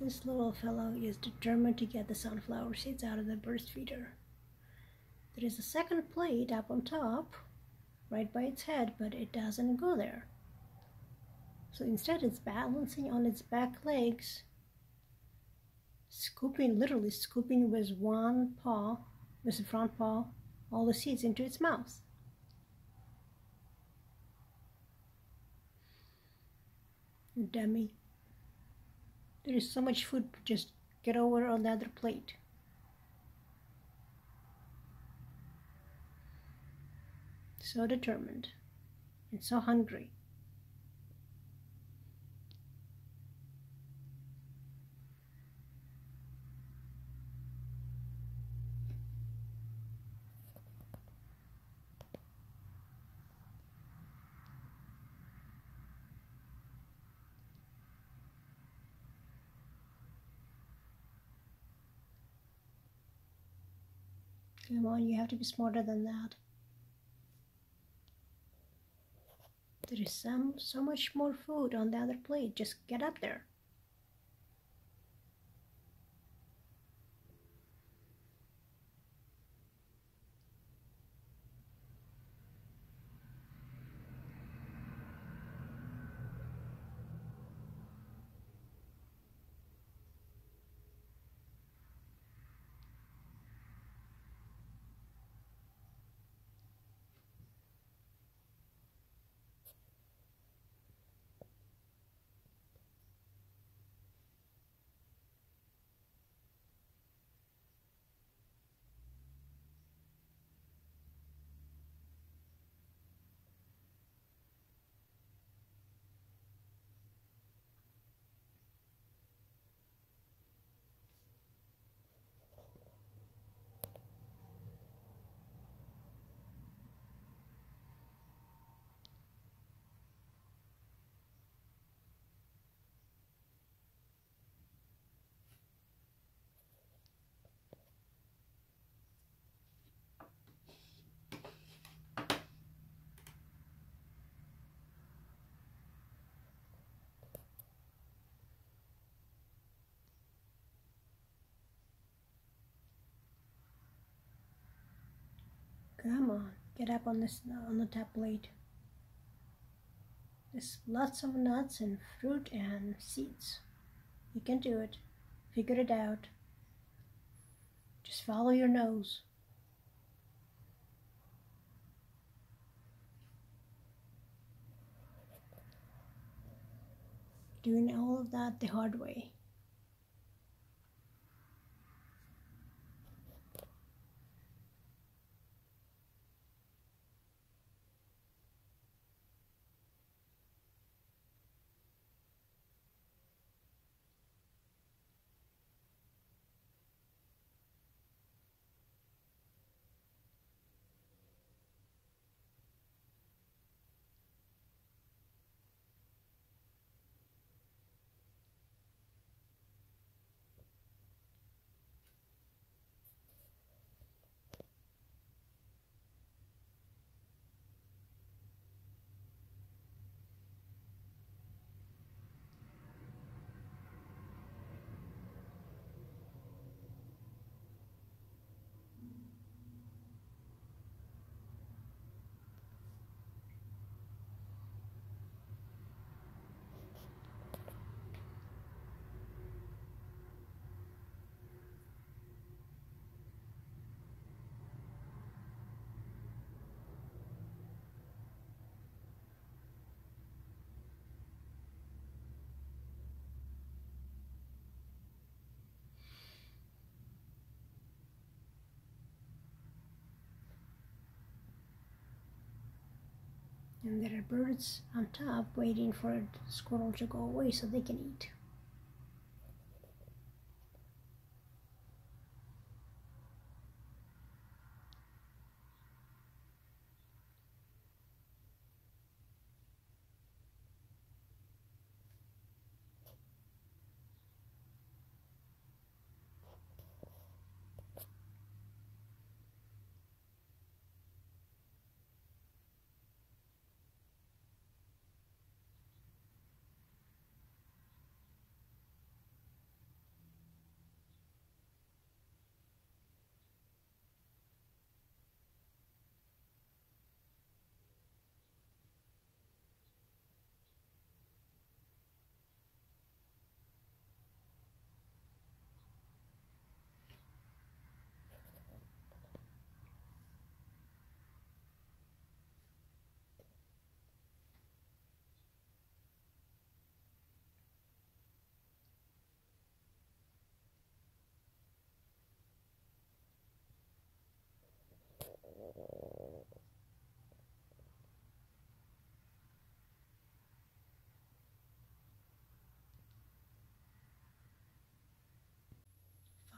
This little fellow is determined to get the sunflower seeds out of the bird feeder. There is a second plate up on top, right by its head, but it doesn't go there. So instead it's balancing on its back legs, literally scooping with one paw, with the front paw, all the seeds into its mouth. Dummy. There is so much food, just get over on the other plate. So determined and so hungry. Come on, you have to be smarter than that. There is so much more food on the other plate. Just get up there. Come on, get up on the top plate. There's lots of nuts and fruit and seeds. You can do it. Figure it out. Just follow your nose. Doing all of that the hard way. And there are birds on top waiting for the squirrel to go away so they can eat.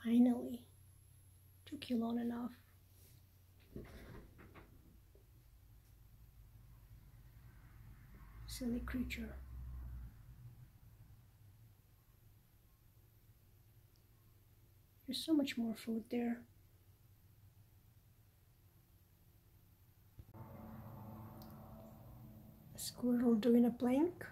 Finally. Took you long enough. Silly creature. There's so much more food there. A squirrel doing a plank.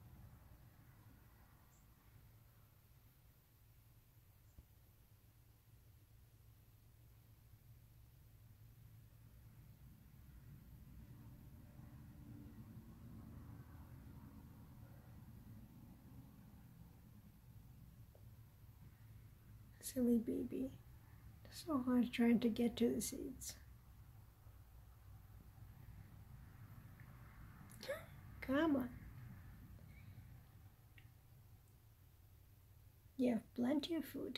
Silly baby. So hard trying to get to the seeds. Come on. You have plenty of food.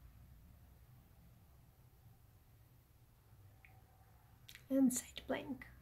And side plank.